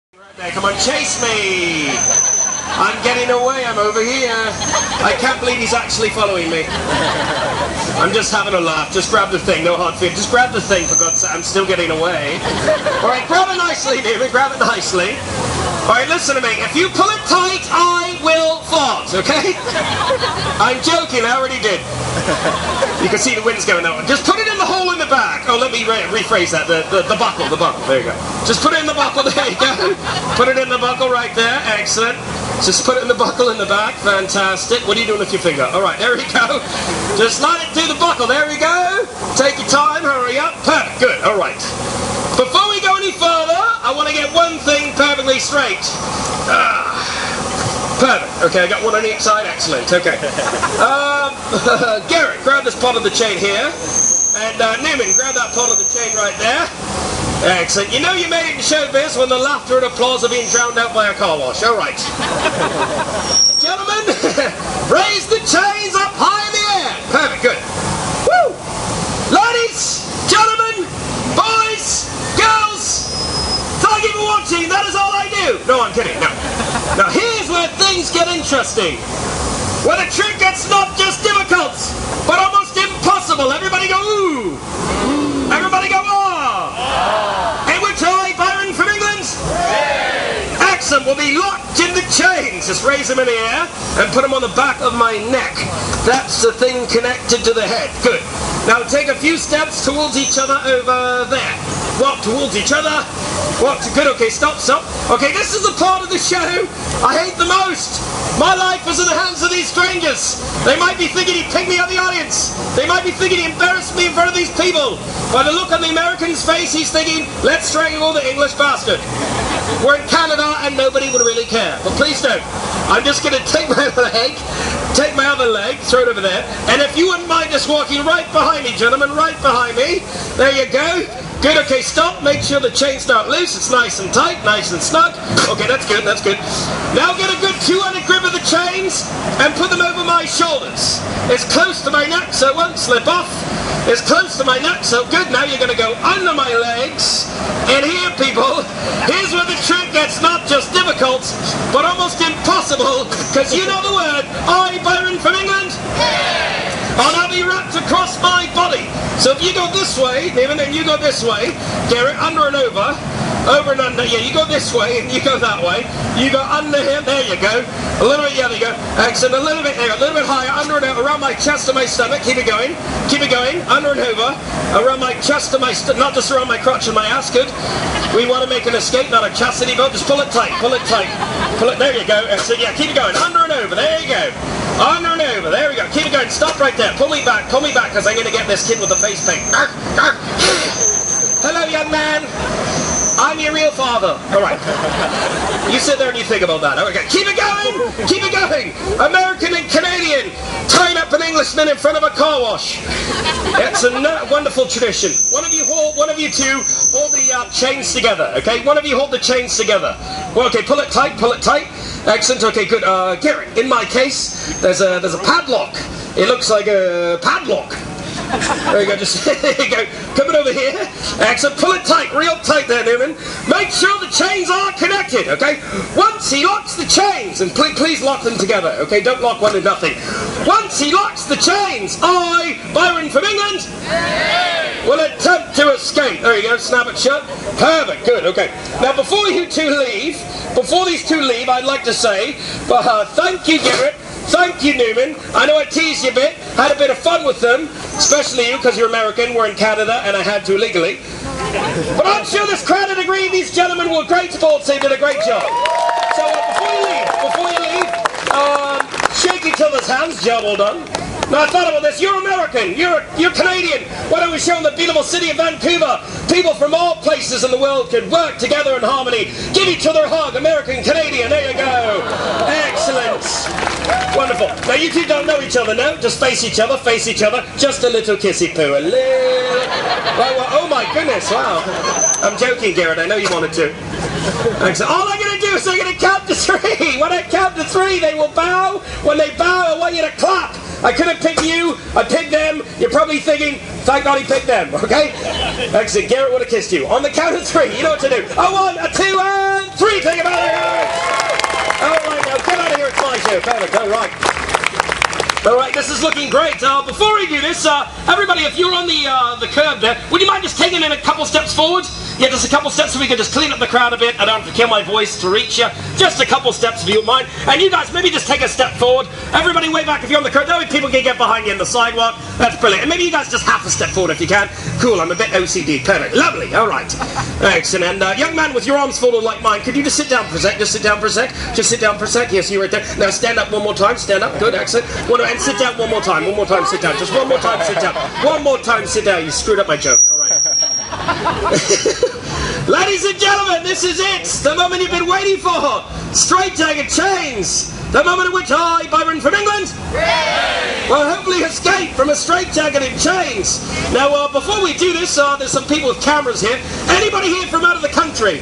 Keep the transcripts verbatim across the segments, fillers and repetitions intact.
Right there, come on, chase me! I'm getting away, I'm over here. I can't believe he's actually following me. I'm just having a laugh. Just grab the thing, no hard feelings. Just grab the thing, for God's sake. I'm still getting away. Alright, grab it nicely, David, grab it nicely. Alright, listen to me. If you pull it tight, I will fart, okay? I'm joking, I already did. You can see the wind's going out. Just put it in the hole in the back. Oh, let me re rephrase that. The, the, the buckle, the buckle. There you go. Just put it in the buckle. There you go. Put it in the buckle right there. Excellent. Just put it in the buckle in the back. Fantastic. What are you doing with your finger? All right, there we go. Just slide it through the buckle. There we go. Take your time. Hurry up. Perfect. Good. All right. Before we go any further, I want to get one thing perfectly straight. Ah. Perfect. Okay, I got one on each side. Excellent. Okay. Um, Garrett, grab this part of the chain here. And uh, Newman, grab that part of the chain right there. Excellent. You know you made it in showbiz when the laughter and applause are being drowned out by a car wash. All right. Gentlemen, raise the chains up high in the air. Perfect. Good. Woo! Ladies, gentlemen, boys, girls, thank you for watching. That is all I do. No, I'm kidding. No. Now here's where things get interesting. Where the trick gets not just difficult, but almost impossible. Everybody go ooh. Everybody go ah. In which I, Byron from England, Excellent will be locked in the chains. Just raise them in the air and put them on the back of my neck. That's the thing connected to the head. Good. Now take a few steps towards each other over there. Walk towards each other. Walk to good. Okay, stop, stop. Okay, this is the part of the show I hate the most. My life is in the hands of these strangers. They might be thinking he picked me out of the audience. They might be thinking he embarrassed me in front of these people. By the look on the American's face, he's thinking, let's strangle the English bastard. We're in Canada and nobody would really care. But please don't. I'm just going to take my leg, take my other leg, throw it over there. And if you wouldn't mind just walking right behind me, gentlemen, right behind me. There you go. Good, okay, stop. Make sure the chain's not loose. It's nice and tight, nice and snug. Okay, that's good, that's good. Now get a good two-handed grip of the chains and put them over my shoulders. It's close to my neck, so it won't slip off. It's close to my neck, so good. Now you're going to go under my legs. And here, people, here's where the trick gets not just difficult, but almost impossible, because you know the word. I, Byron from England, and I'll be wrapped across my body. So if you go this way, Neiman, and you go this way, Garrett, under and over, over and under, yeah, you go this way, and you go that way, you go under him, there you go, a little bit, yeah, there you go, excellent, a little bit, there, a little bit higher, under and over, around my chest and my stomach, keep it going, keep it going, under and over, around my chest and my, st not just around my crotch and my ass, good, we want to make an escape, not a chastity belt, just pull it tight, pull it tight, pull it, there you go, excellent, yeah, keep it going, under and over, there you go. Under and over, there we go, keep it going, stop right there, pull me back, pull me back, because I'm going to get this kid with the face paint. Hello, young man, I'm your real father. Alright, you sit there and you think about that. Okay, keep it going, keep it going. American and Canadian, tying up an Englishman in front of a car wash. It's a wonderful tradition. One of you hold, one of you two, hold the uh, chains together, okay? One of you hold the chains together. Well, okay, pull it tight, pull it tight. Excellent, okay, good. Uh, Garrett, in my case, there's a, there's a padlock. It looks like a padlock. There you go, just there you go. Come it over here. Excellent. Pull it tight, real tight there, Newman. Make sure the chains are connected, okay? Once he locks the chains, and please, please lock them together, okay? Don't lock one to nothing. Once he locks the chains, I, Byron from England, will attempt to escape. There you go, snap it shut. Perfect, good, okay. Now, before you two leave, before these two leave, I'd like to say, uh, thank you, Garrett. Thank you, Newman. I know I teased you a bit, had a bit of fun with them, especially you, because you're American, we're in Canada, and I had to legally. But I'm sure this crowd would agree these gentlemen were great sports, they did a great job. So uh, before you leave, before you leave, um, shake each other's hands, job well done. Now I thought about this, you're American, you're, you're Canadian. Why don't we show them the beautiful city of Vancouver? People from all places in the world could work together in harmony. Give each other a hug, American, Canadian, there you go. Excellent. Wonderful. Now you two don't know each other, no? Just face each other, face each other. Just a little kissy poo, a little. Well, well, oh my goodness, wow. I'm joking, Garrett, I know you wanted to. Excellent. All I'm going to do is I'm going to count to three. When I count to three, they will bow. When they bow, I want you to clap. I could have picked you, I picked them. You're probably thinking, thank God he picked them, okay? Excellent. Garrett would have kissed you. On the count of three, you know what to do. A one, a two, and three. you, perfect, all right. All right, this is looking great. Uh, before we do this, uh, everybody, if you're on the uh, the curb there, would you mind just taking in a couple steps forward? Yeah, just a couple steps so we can just clean up the crowd a bit. I don't have to kill my voice to reach you. Just a couple steps if you don't mind. And you guys, maybe just take a step forward. Everybody way back if you're on the curb. That way people can get behind you in the sidewalk. That's brilliant. And maybe you guys just half a step forward if you can. Cool, I'm a bit O C D. Perfect. Lovely. All right. Excellent. And uh, young man with your arms folded like mine, could you just sit down for a sec? Just sit down for a sec. Just sit down for a sec. Yes, you right there. Now stand up one more time. Stand up. Good. Excellent. One, and sit down one more time. One more time. Sit down. Just one more time. Sit down. One more time. Sit down. You screwed up my joke. All right. Ladies and gentlemen, this is it! The moment you've been waiting for! Straight Jagged Chains! The moment in which I, Byron from England, will hopefully escape from a straight jacket in chains. Now, uh, before we do this, uh, there's some people with cameras here. Anybody here from out of the country?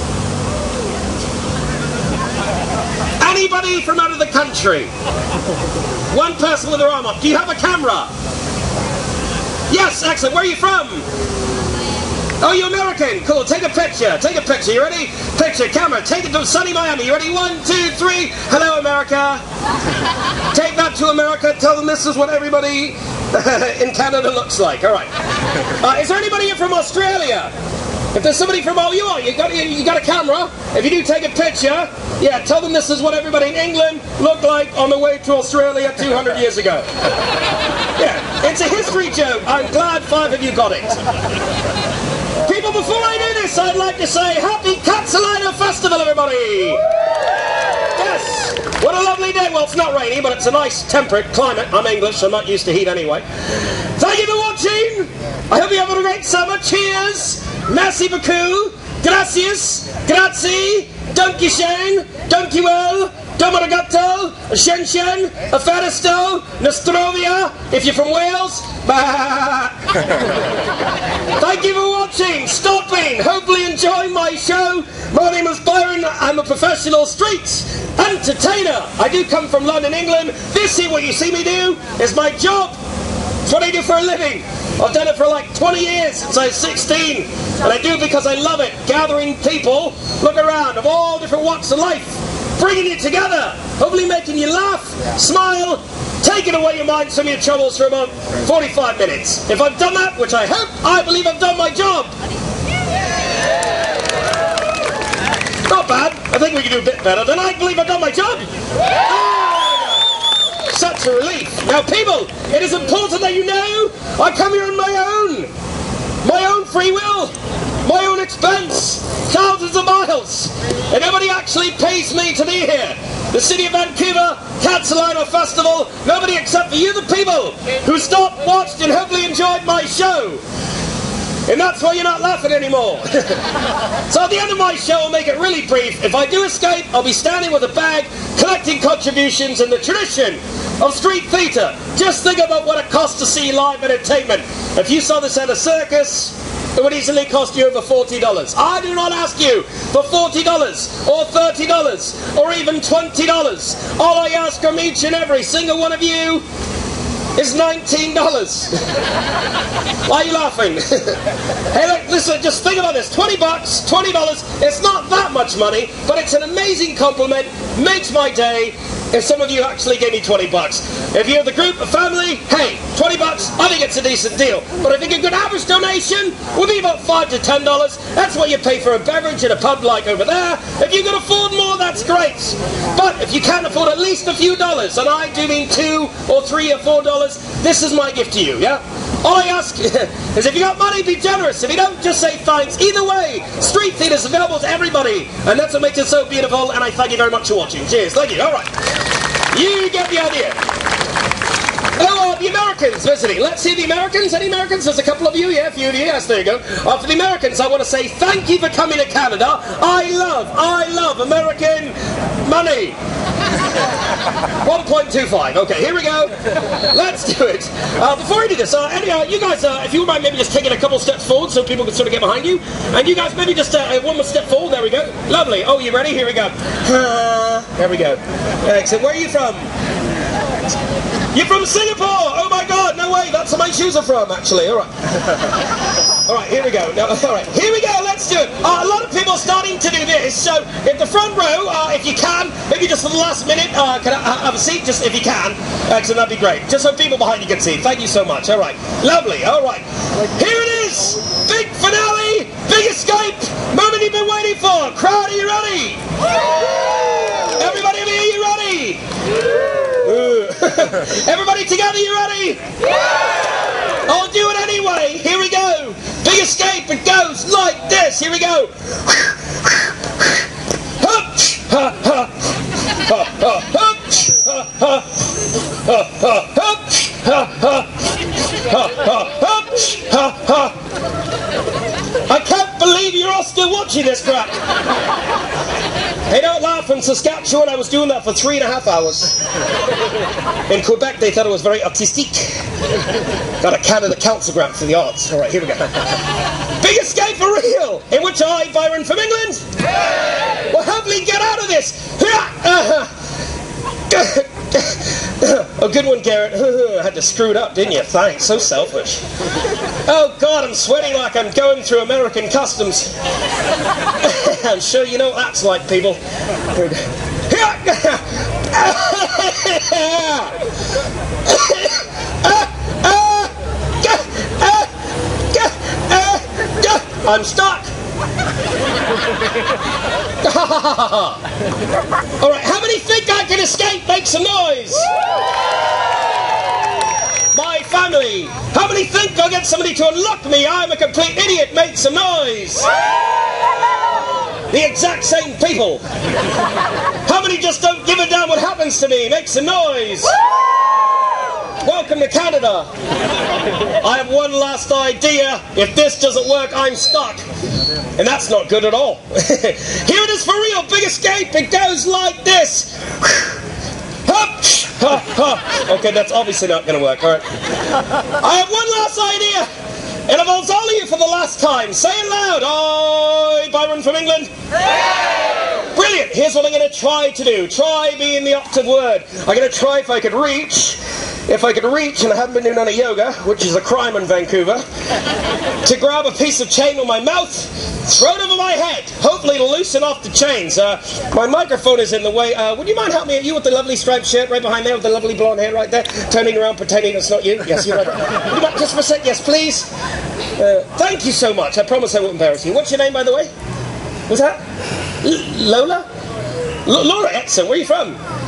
Anybody from out of the country? One person with their arm up. Do you have a camera? Yes, excellent. Where are you from? Oh, you're American. Cool. Take a picture. Take a picture. You ready? Picture. Camera. Take it to sunny Miami. You ready? One, two, three. Hello, America. Take that to America. Tell them this is what everybody in Canada looks like. All right. Uh, is there anybody here from Australia? If there's somebody from, oh, you are. You got, you got a camera. If you do take a picture, yeah, tell them this is what everybody in England looked like on the way to Australia two hundred years ago. Yeah, it's a history joke. I'm glad five of you got it. People, before I do this, I'd like to say Happy Katsalina Festival, everybody! Yes! What a lovely day. Well, it's not rainy, but it's a nice temperate climate. I'm English, so I'm not used to heat anyway. Thank you for watching! I hope you have a great summer. Cheers! Merci beaucoup! Gracias! Grazie! Donkey Shane! Donkey well! Domarigato, Shen Shen, Afaristo, Nostrovia, if you're from Wales, bah. Thank you for watching, stopping, hopefully enjoying my show. My name is Byron, I'm a professional street entertainer. I do come from London, England. This here, what you see me do, is my job. It's what I do for a living. I've done it for like twenty years, since I was sixteen. And I do it because I love it, gathering people, look around, of all different walks of life. Bringing it together, hopefully making you laugh, smile, taking away your mind, some of your troubles for about forty-five minutes. If I've done that, which I hope, I believe I've done my job. Not bad. I think we can do a bit better. Then I believe I've done my job. Oh, such a relief. Now, people, it is important that you know I come here on my own. My own free will. My own expense, thousands of miles, and nobody actually pays me to be here. The City of Vancouver, Katsalina Festival, nobody except for you, the people, who stopped, watched, and hopefully enjoyed my show. And that's why you're not laughing anymore. So at the end of my show, I'll make it really brief. If I do escape, I'll be standing with a bag, collecting contributions in the tradition of street theatre. Just think about what it costs to see live entertainment. If you saw this at a circus, it would easily cost you over forty dollars. I do not ask you for forty dollars, or thirty dollars, or even twenty dollars. All I ask from each and every single one of you is nineteen dollars. Why are you laughing? Hey, look, listen, just think about this. twenty bucks, twenty dollars, it's not that much money, but it's an amazing compliment, makes my day. If some of you actually gave me twenty bucks. If you're the group, a family, hey, twenty bucks, I think it's a decent deal. But I think a good average donation would be about five to ten dollars. That's what you pay for a beverage at a pub like over there. If you can afford more, that's great. But if you can't afford at least a few dollars, and I do mean two or three or four dollars, this is my gift to you, yeah? All I ask is if you got money, be generous. If you don't, just say thanks. Either way, street theatre is available to everybody. And that's what makes it so beautiful, and I thank you very much for watching. Cheers. Thank you. All right. You get the idea. Oh, uh, the Americans visiting. Let's see the Americans. Any Americans? There's a couple of you. Yeah, a few of you. Yes, there you go. Uh, for the Americans, I want to say thank you for coming to Canada. I love, I love American money. one point two five. Okay, here we go. Let's do it. Uh, before I do this, uh, any, uh, you guys, uh, if you mind maybe just taking a couple steps forward so people can sort of get behind you. And you guys maybe just uh, one more step forward. There we go. Lovely. Oh, you ready? Here we go. Uh, there we go. Excellent. Where are you from? You're from Singapore! Oh my god, no way, that's where my shoes are from, actually. Alright. Alright, here we go. No, alright, here we go, let's let's do it. Uh, a lot of people are starting to do this, so if the front row, uh, if you can, maybe just for the last minute, uh, can I have a seat, just if you can, uh, so that'd be great. Just so people behind you can see. Thank you so much. All right. Lovely. All right. Here it is. Big finale. Big escape. Moment you've been waiting for. Crowd, are you ready? Everybody over here, you ready? Everybody together, you ready? I'll do it anyway. Here we go. Big escape. It goes like this. Here we go. I can't believe you're all still watching this crap. Hey, don't laugh. In Saskatchewan, I was doing that for three and a half hours. In Quebec, they thought it was very artistique. Got a Canada Council grant for the arts. All right, here we go. Big escape for real. In which I, Byron from England, will happily get out of this. Oh, good one, Garrett. I had to screw it up, didn't you? Thanks. So selfish. Oh, God, I'm sweating like I'm going through American customs. I'm sure you know what that's like, people. I'm stuck. All right, how many think I can escape? Make some noise. My family. How many think I'll get somebody to unlock me? I'm a complete idiot. Make some noise. The exact same people. How many just don't give a damn what happens to me? Make some noise. Welcome to Canada. I have one last idea. If this doesn't work, I'm stuck. And that's not good at all. Here it is for real. Big escape. It goes like this. Okay, that's obviously not going to work. All right. I have one last idea. It involves all of you for the last time. Say it loud. I, Byron from England. Hey! Brilliant. Here's what I'm going to try to do. Try being the octave word. I'm going to try if I could reach. If I could reach, and I haven't been doing any yoga, which is a crime in Vancouver, to grab a piece of chain with my mouth, throw it over my head. Hopefully it'll loosen off the chains. Uh, my microphone is in the way. Uh, would you mind helping me? You with the lovely striped shirt right behind there, with the lovely blonde hair right there, turning around, pretending it's not you? Yes, you're right. Would you mind just for a sec? Yes, please. Uh, thank you so much. I promise I won't embarrass you. What's your name, by the way? What's that? L Lola? L Laura Edson. Where are you from?